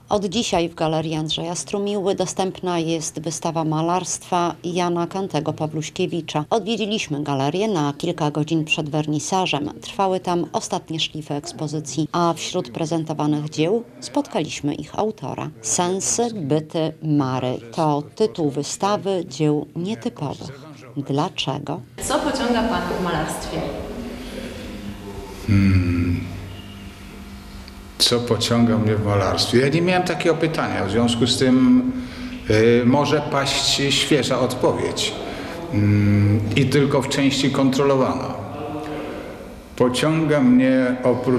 Od dzisiaj w Galerii Andrzeja Strumiły dostępna jest wystawa malarstwa Jana Kantego Pawluśkiewicza. Odwiedziliśmy galerię na kilka godzin przed wernisażem. Trwały tam ostatnie szlify ekspozycji, a wśród prezentowanych dzieł spotkaliśmy ich autora. Sensy, byty, mary to tytuł wystawy dzieł nietypowych. Dlaczego? Co pociąga Pana w malarstwie? Co pociąga mnie w malarstwie? Ja nie miałem takiego pytania, w związku z tym może paść świeża odpowiedź i tylko w części kontrolowana. Pociąga mnie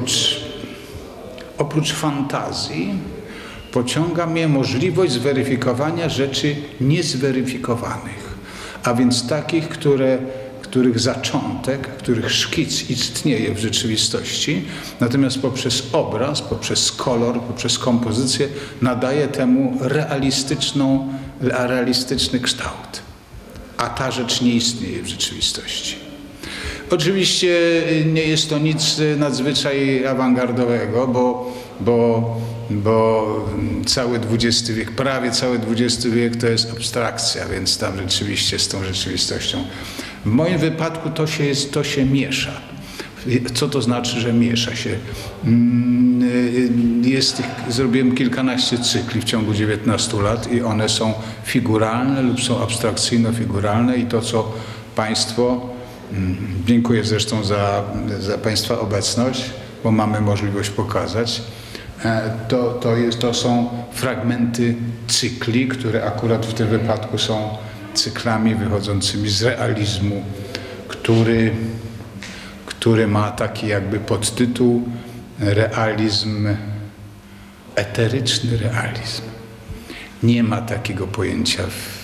oprócz fantazji, pociąga mnie możliwość zweryfikowania rzeczy niezweryfikowanych, a więc takich, których zaczątek, których szkic istnieje w rzeczywistości, natomiast poprzez obraz, poprzez kolor, poprzez kompozycję nadaje temu realistyczny kształt. A ta rzecz nie istnieje w rzeczywistości. Oczywiście nie jest to nic nadzwyczaj awangardowego, bo cały XX wiek, prawie cały XX wiek to jest abstrakcja, więc tam rzeczywiście z tą rzeczywistością. W moim wypadku to się miesza. Co to znaczy, że miesza się? Zrobiłem kilkanaście cykli w ciągu 19 lat i one są figuralne lub są abstrakcyjno-figuralne i to, co Państwo, dziękuję zresztą za Państwa obecność, bo mamy możliwość pokazać, to są fragmenty cykli, które akurat w tym wypadku są cyklami wychodzącymi z realizmu, który ma taki jakby podtytuł realizm, eteryczny realizm. Nie ma takiego pojęcia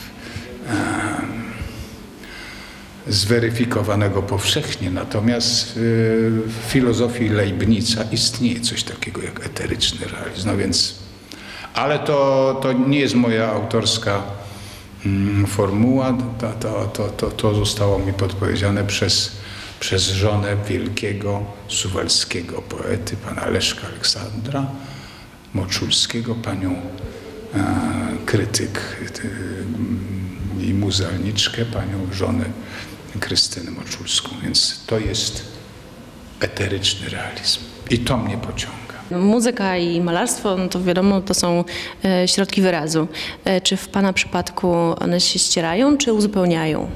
zweryfikowanego powszechnie, natomiast w filozofii Leibnica istnieje coś takiego jak eteryczny realizm. No więc, ale to nie jest moja autorska formuła, to zostało mi podpowiedziane przez żonę wielkiego suwalskiego poety, pana Leszka Aleksandra Moczulskiego, panią krytyk i muzealniczkę, panią żonę Krystynę Moczulską. Więc to jest eteryczny realizm i to mnie pociąga. Muzyka i malarstwo, no to wiadomo, to są środki wyrazu. Czy w Pana przypadku one się ścierają, czy uzupełniają?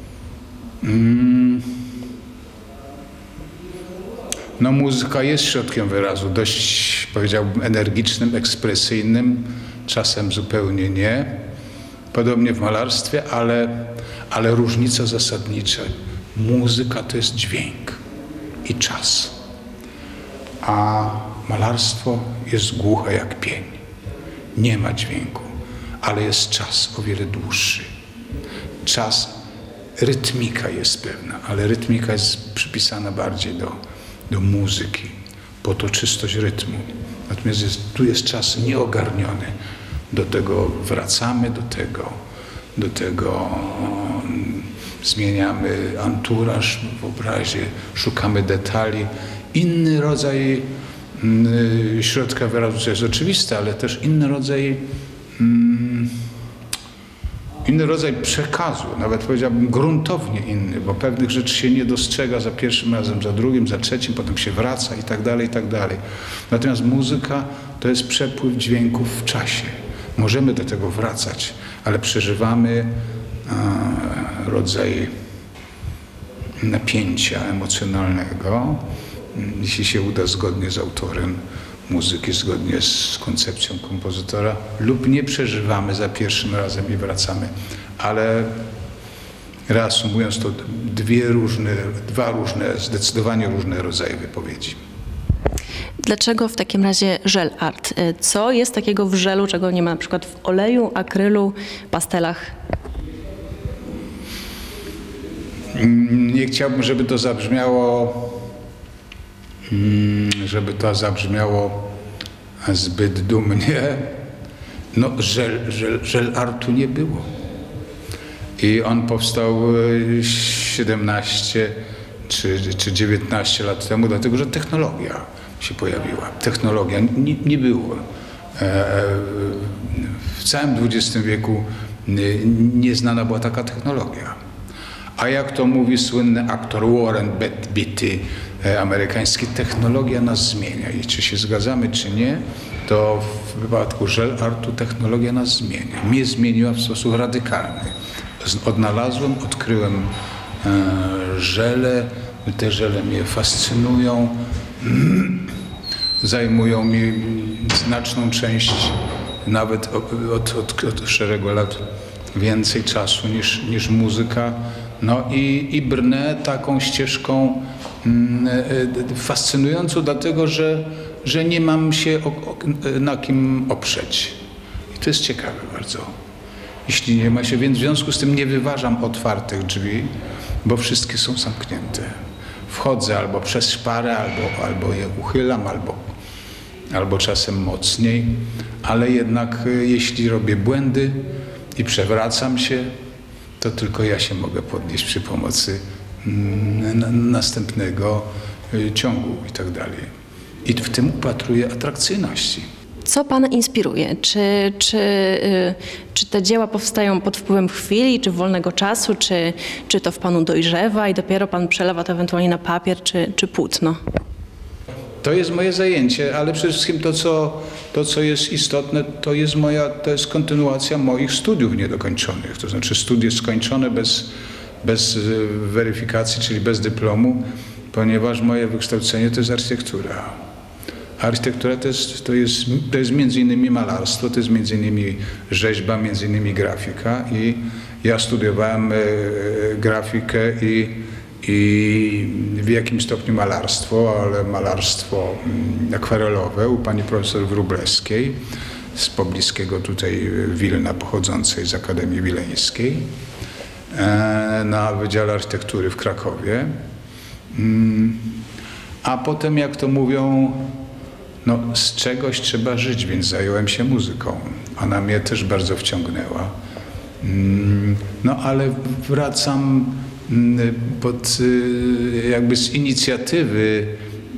No muzyka jest środkiem wyrazu, dość powiedziałbym energicznym, ekspresyjnym, czasem zupełnie nie. Podobnie w malarstwie, ale różnica zasadnicza. Muzyka to jest dźwięk i czas, a malarstwo jest głuche jak pień. Nie ma dźwięku, ale jest czas o wiele dłuższy. Czas, rytmika jest pewna, ale rytmika jest przypisana bardziej do muzyki, potoczystość rytmu. Natomiast tu jest czas nieogarniony. Do tego wracamy, do tego zmieniamy anturaż w obrazie, szukamy detali. Inny rodzaj środka wyrazu, co jest oczywiste, ale też inny rodzaj przekazu, nawet powiedziałbym gruntownie inny, bo pewnych rzeczy się nie dostrzega za pierwszym razem, za drugim, za trzecim, potem się wraca i tak dalej, i tak dalej. Natomiast muzyka to jest przepływ dźwięków w czasie. Możemy do tego wracać, ale przeżywamy rodzaj napięcia emocjonalnego, jeśli się uda zgodnie z autorem muzyki, zgodnie z koncepcją kompozytora, lub nie przeżywamy za pierwszym razem i wracamy. Ale reasumując to, dwa różne, zdecydowanie różne rodzaje wypowiedzi. Dlaczego w takim razie żel art? Co jest takiego w żelu, czego nie ma na przykład w oleju, akrylu, pastelach? Nie chciałbym, żeby to zabrzmiało zbyt dumnie. No, żel artu nie było. I on powstał 17 czy 19 lat temu, dlatego że technologia się pojawiła. Technologia, nie było W całym XX wieku nieznana była taka technologia. A jak to mówi słynny aktor Warren Beatty, amerykański, technologia nas zmienia. I czy się zgadzamy, czy nie, to w wypadku żel artu technologia nas zmienia. Mnie zmieniła w sposób radykalny. Odkryłem żele, te żele mnie fascynują, zajmują mi znaczną część, nawet od szeregu lat więcej czasu niż muzyka. No i brnę taką ścieżką fascynującą, dlatego że nie mam się na kim oprzeć. I to jest ciekawe bardzo. Jeśli nie ma się, więc w związku z tym nie wyważam otwartych drzwi, bo wszystkie są zamknięte. Wchodzę albo przez szparę, albo je uchylam, albo czasem mocniej, ale jednak jeśli robię błędy i przewracam się, to tylko ja się mogę podnieść przy pomocy następnego ciągu i tak dalej. I w tym upatruję atrakcyjności. Co Pana inspiruje? Czy te dzieła powstają pod wpływem chwili, czy wolnego czasu, czy to w Panu dojrzewa i dopiero Pan przelewa to ewentualnie na papier, czy płótno? To jest moje zajęcie, ale przede wszystkim to, co jest istotne, to jest kontynuacja moich studiów niedokończonych. To znaczy studia skończone bez weryfikacji, czyli bez dyplomu, ponieważ moje wykształcenie to jest architektura. Architektura to jest między innymi malarstwo, to jest między innymi rzeźba, między innymi grafika i ja studiowałem grafikę i w jakimś stopniu malarstwo, ale malarstwo akwarelowe u pani profesor Wróblewskiej z pobliskiego tutaj Wilna, pochodzącej z Akademii Wileńskiej na Wydziale Architektury w Krakowie. A potem, jak to mówią, no, z czegoś trzeba żyć, więc zająłem się muzyką. Ona mnie też bardzo wciągnęła. No ale wracam jakby z inicjatywy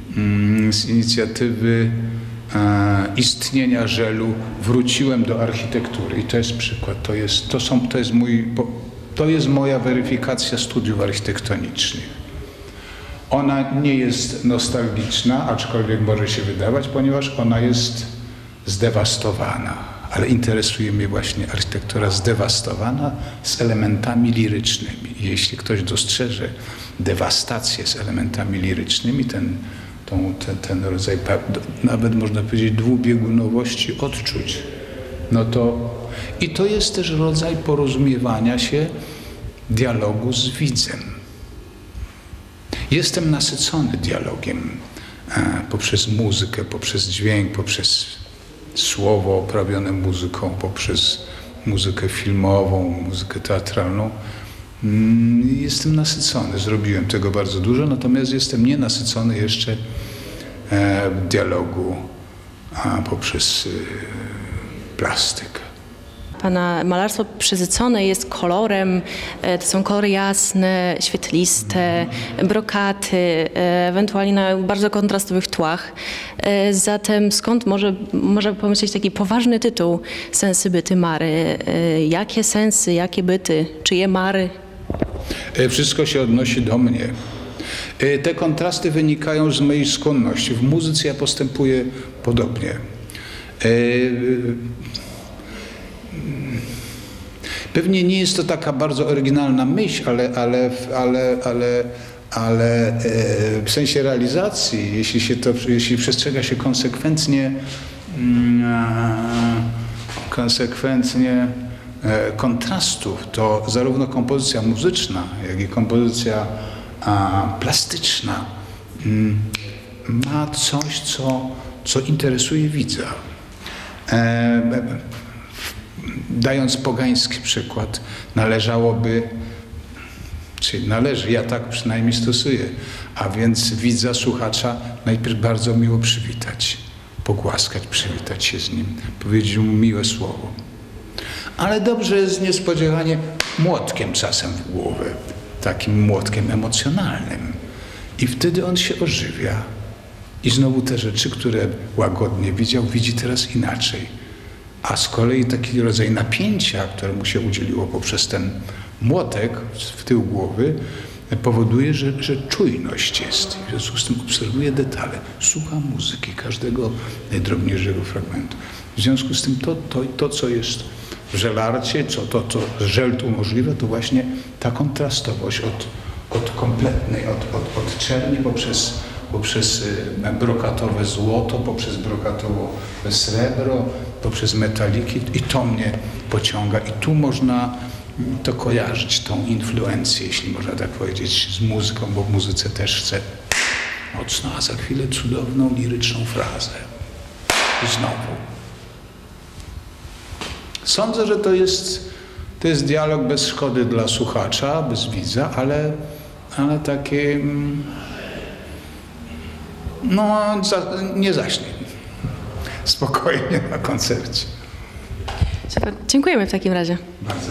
istnienia żelu wróciłem do architektury i to jest przykład. To jest moja weryfikacja studiów architektonicznych. Ona nie jest nostalgiczna, aczkolwiek może się wydawać, ponieważ ona jest zdewastowana. Ale interesuje mnie właśnie architektura zdewastowana z elementami lirycznymi. I jeśli ktoś dostrzeże dewastację z elementami lirycznymi, ten rodzaj, nawet można powiedzieć, dwubiegunowości odczuć, no to i to jest też rodzaj porozumiewania się, dialogu z widzem. Jestem nasycony dialogiem poprzez muzykę, poprzez dźwięk, poprzez słowo oprawione muzyką, poprzez muzykę filmową, muzykę teatralną. Jestem nasycony, zrobiłem tego bardzo dużo, natomiast jestem nienasycony jeszcze w dialogu poprzez plastykę. Pana malarstwo przesycone jest kolorem, to są kolory jasne, świetliste, brokaty, ewentualnie na bardzo kontrastowych tłach. Zatem skąd może pomyśleć taki poważny tytuł Sensy, byty, mary? Jakie sensy, jakie byty, czyje mary? Wszystko się odnosi do mnie. Te kontrasty wynikają z mojej skłonności. W muzyce ja postępuję podobnie. Pewnie nie jest to taka bardzo oryginalna myśl, ale w sensie realizacji, jeśli przestrzega się konsekwentnie kontrastów, to zarówno kompozycja muzyczna, jak i kompozycja plastyczna ma coś, co interesuje widza. Dając pogański przykład, ja tak przynajmniej stosuję, a więc widza, słuchacza najpierw bardzo miło przywitać, pogłaskać, przywitać się z nim, powiedzieć mu miłe słowo. Ale dobrze jest niespodziewanie młotkiem czasem w głowę, takim młotkiem emocjonalnym. I wtedy on się ożywia. I znowu te rzeczy, które łagodnie widział, widzi teraz inaczej. A z kolei taki rodzaj napięcia, które mu się udzieliło poprzez ten młotek w tył głowy, powoduje, że czujność jest. W związku z tym obserwuje detale, słucha muzyki, każdego najdrobniejszego fragmentu. W związku z tym to co jest w żelarcie, co żelt umożliwia, to właśnie ta kontrastowość od kompletnej, od czerni poprzez brokatowe złoto, poprzez brokatowe srebro, poprzez metaliki i to mnie pociąga i tu można to kojarzyć, tą influencję, jeśli można tak powiedzieć, z muzyką, bo w muzyce też chcę mocno, a za chwilę cudowną, liryczną frazę. I znowu. Sądzę, że to jest dialog bez szkody dla słuchacza, bez widza, ale takie nie zaśnie. Spokojnie na koncercie. Super. Dziękujemy w takim razie. Bardzo